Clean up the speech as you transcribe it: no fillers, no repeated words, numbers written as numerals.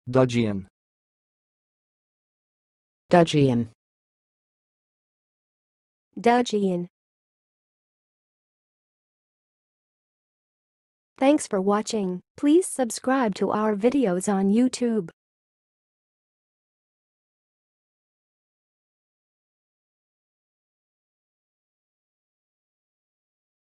dudgeon, dudgeon, dudgeon. Thanks for watching. Please subscribe to our videos on YouTube.